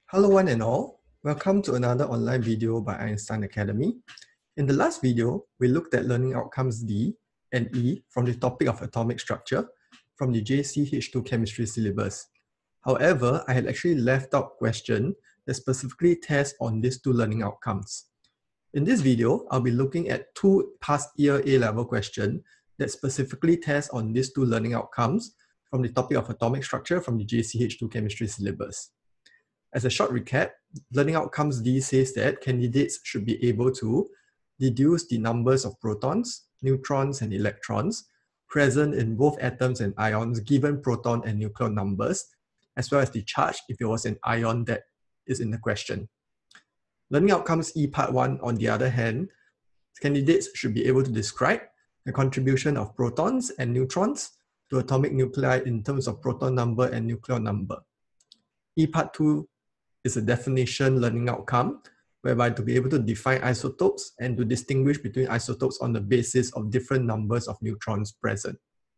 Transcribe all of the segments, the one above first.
Hello one and all, welcome to another online video by Einstein Academy. In the last video, we looked at learning outcomes D and E from the topic of atomic structure from the JCH2 chemistry syllabus. However, I had actually left out question that specifically tests on these two learning outcomes. In this video, I'll be looking at two past year A-level questions that specifically test on these two learning outcomes from the topic of atomic structure from the JCH2 chemistry syllabus. As a short recap, learning outcomes D says that candidates should be able to deduce the numbers of protons, neutrons, and electrons present in both atoms and ions given proton and nucleon numbers, as well as the charge if it was an ion that is in the question. Learning outcomes E part 1, on the other hand, candidates should be able to describe the contribution of protons and neutrons to atomic nuclei in terms of proton number and nucleon number. E part 2 is a definition learning outcome, whereby to be able to define isotopes and to distinguish between isotopes on the basis of different numbers of neutrons present.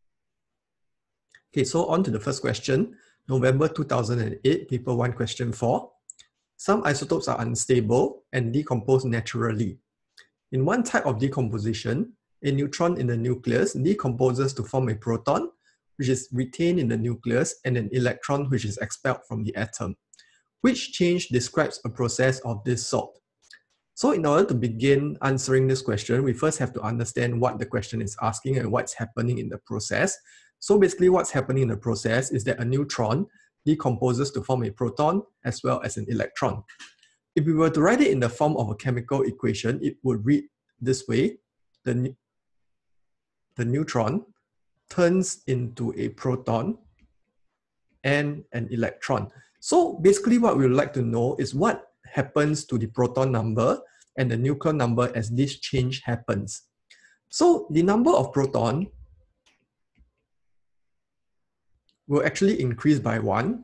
Okay, so on to the first question, November 2008, paper 1, question 4. Some isotopes are unstable and decompose naturally. In one type of decomposition, a neutron in the nucleus decomposes to form a proton, which is retained in the nucleus, and an electron, which is expelled from the atom. Which change describes a process of this sort? So in order to begin answering this question, we first have to understand what the question is asking and what's happening in the process. So basically what's happening in the process is that a neutron decomposes to form a proton as well as an electron. If we were to write it in the form of a chemical equation, it would read this way. The neutron turns into a proton and an electron. So basically what we would like to know is what happens to the proton number and the nucleon number as this change happens. So the number of proton will actually increase by 1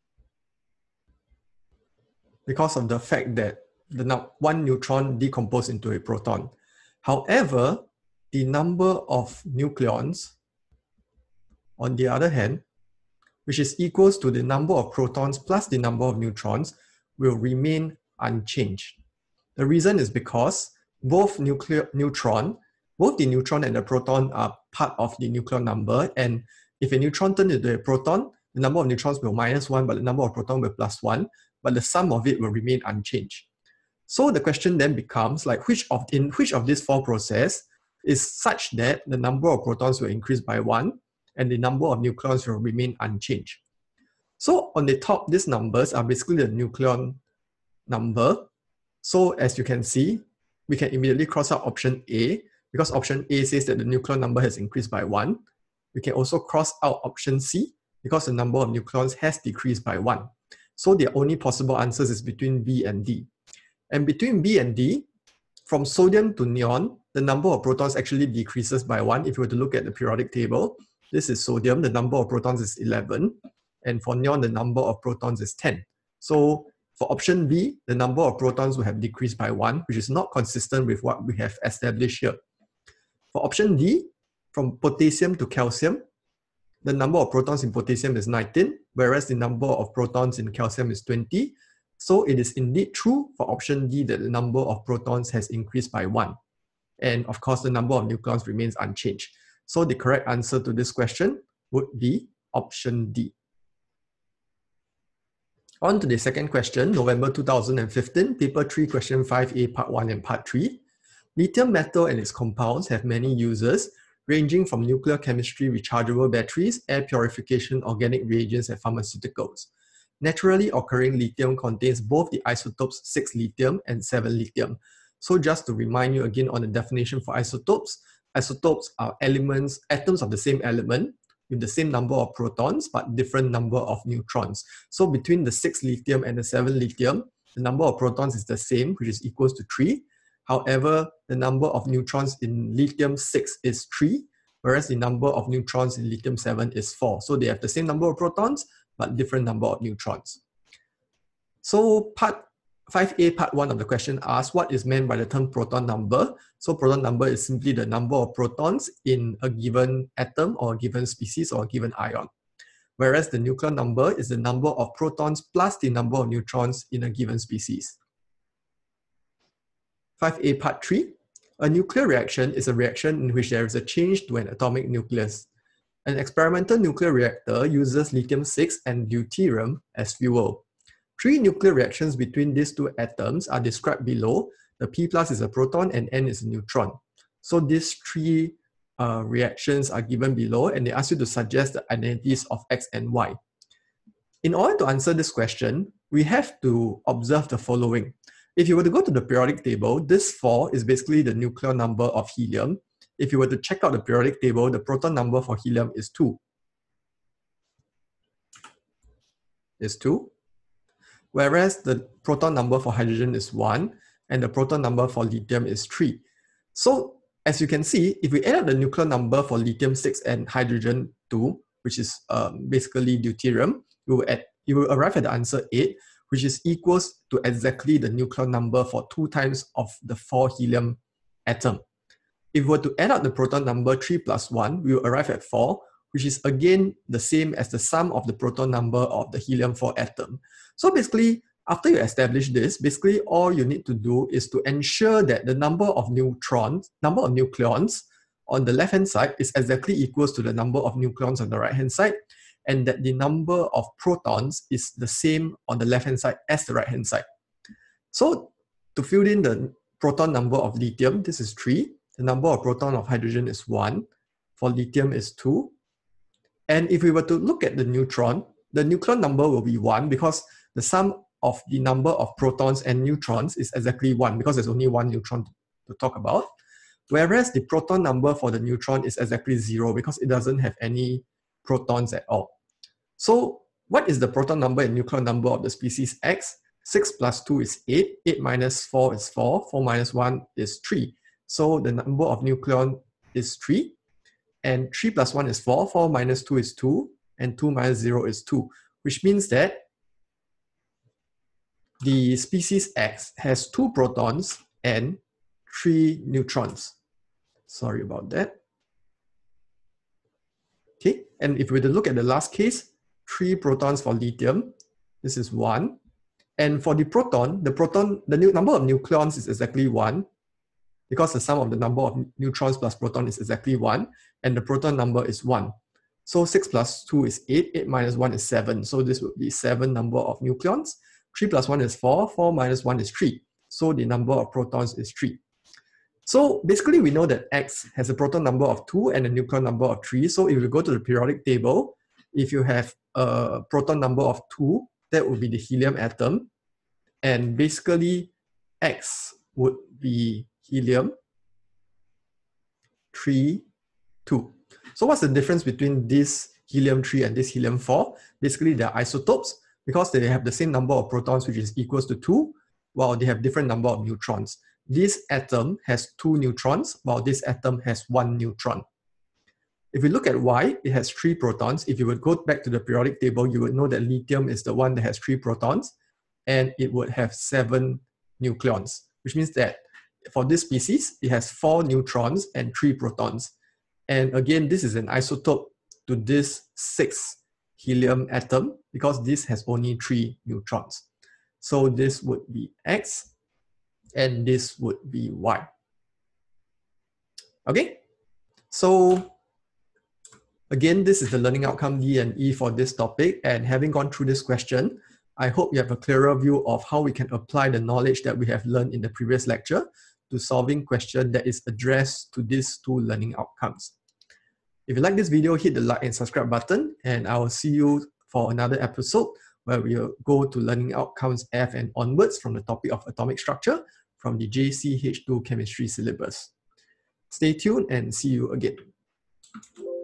because of the fact that one neutron decomposes into a proton. However, the number of nucleons, on the other hand, which is equals to the number of protons plus the number of neutrons, will remain unchanged. The reason is because both the neutron and the proton are part of the nucleon number, and if a neutron turns into a proton, the number of neutrons will -1, but the number of protons will +1, but the sum of it will remain unchanged. So the question then becomes, like, in which of these four processes is such that the number of protons will increase by 1 and the number of nucleons will remain unchanged. So on the top, these numbers are basically the nucleon number. So as you can see, we can immediately cross out option A, because option A says that the nucleon number has increased by 1. We can also cross out option C, because the number of nucleons has decreased by 1. So the only possible answers is between B and D. And between B and D, from sodium to neon, the number of protons actually decreases by 1. If you were to look at the periodic table, this is sodium, the number of protons is 11. And for neon, the number of protons is 10. So for option B, the number of protons will have decreased by 1, which is not consistent with what we have established here. For option D, from potassium to calcium, the number of protons in potassium is 19, whereas the number of protons in calcium is 20. So it is indeed true for option D that the number of protons has increased by 1. And of course, the number of nucleons remains unchanged. So the correct answer to this question would be option D. On to the second question, November 2015, paper 3, question 5A, part 1 and part 3. Lithium metal and its compounds have many uses, ranging from nuclear chemistry, rechargeable batteries, air purification, organic reagents, and pharmaceuticals. Naturally occurring lithium contains both the isotopes 6 lithium and 7 lithium. So just to remind you again on the definition for isotopes, isotopes are atoms of the same element with the same number of protons but different number of neutrons. So between the 6 lithium and the 7 lithium, the number of protons is the same, which is equals to 3. However, the number of neutrons in lithium 6 is 3, whereas the number of neutrons in lithium 7 is 4. So they have the same number of protons but different number of neutrons. So part 5A part 1 of the question asks what is meant by the term proton number. So proton number is simply the number of protons in a given atom or a given species or a given ion. whereas the nuclear number is the number of protons plus the number of neutrons in a given species. 5a part 3. A nuclear reaction is a reaction in which there is a change to an atomic nucleus. An experimental nuclear reactor uses lithium-6 and deuterium as fuel. 3 nuclear reactions between these two atoms are described below. The P plus is a proton and N is a neutron. So these 3 reactions are given below, and they ask you to suggest the identities of X and Y. In order to answer this question, we have to observe the following. If you were to go to the periodic table, this 4 is basically the nuclear number of helium. If you were to check out the periodic table, the proton number for helium is 2. Is 2. Whereas the proton number for hydrogen is 1, and the proton number for lithium is 3. So, as you can see, if we add up the nuclear number for lithium-6 and hydrogen-2, which is basically deuterium, you will arrive at the answer 8, which is equals to exactly the nuclear number for 2 times of the 4 helium atom. If we were to add up the proton number 3 plus 1, we will arrive at 4, which is again the same as the sum of the proton number of the helium-4 atom. So basically, after you establish this, basically all you need to do is to ensure that the number of nucleons on the left-hand side is exactly equals to the number of nucleons on the right-hand side, and that the number of protons is the same on the left-hand side as the right-hand side. So to fill in the proton number of lithium, this is 3. The number of proton of hydrogen is 1. For lithium is 2. And if we were to look at the neutron, the nuclear number will be 1 because the sum of the number of protons and neutrons is exactly 1 because there's only 1 neutron to talk about. Whereas the proton number for the neutron is exactly 0 because it doesn't have any protons at all. So what is the proton number and nuclear number of the species X? 6 plus 2 is 8. 8 minus 4 is 4. 4 minus 1 is 3. So the number of nucleon is 3. And 3 plus 1 is 4. 4 minus 2 is 2. And 2 minus 0 is 2. Which means that the species X has 2 protons and 3 neutrons. Sorry about that. Okay, and if we were to look at the last case, 3 protons for lithium, this is 1. And for the proton, the number of nucleons is exactly 1 because the sum of the number of neutrons plus proton is exactly 1, and the proton number is 1. So 6 plus 2 is 8, 8 minus 1 is 7. So this would be 7 number of nucleons. 3 plus 1 is 4, 4 minus 1 is 3. So the number of protons is 3. So basically we know that X has a proton number of 2 and a nuclear number of 3. So if we go to the periodic table, if you have a proton number of 2, that would be the helium atom. And basically X would be helium 3, 2. So what's the difference between this helium-3 and this helium-4? Basically they're isotopes because they have the same number of protons, which is equals to 2, while they have different number of neutrons. This atom has 2 neutrons, while this atom has 1 neutron. If we look at Y, it has 3 protons. If you would go back to the periodic table, you would know that lithium is the one that has 3 protons, and it would have 7 nucleons, which means that for this species, it has 4 neutrons and 3 protons. And again, this is an isotope to this 6 helium atom because this has only 3 neutrons. So this would be X, and this would be Y. Okay, so again, this is the learning outcome D and E for this topic, and having gone through this question, I hope you have a clearer view of how we can apply the knowledge that we have learned in the previous lecture to solving questions that is addressed to these 2 learning outcomes. If you like this video, hit the like and subscribe button, and I will see you for another episode where we will go to learning outcomes F and onwards from the topic of atomic structure from the JCH2 chemistry syllabus. Stay tuned and see you again.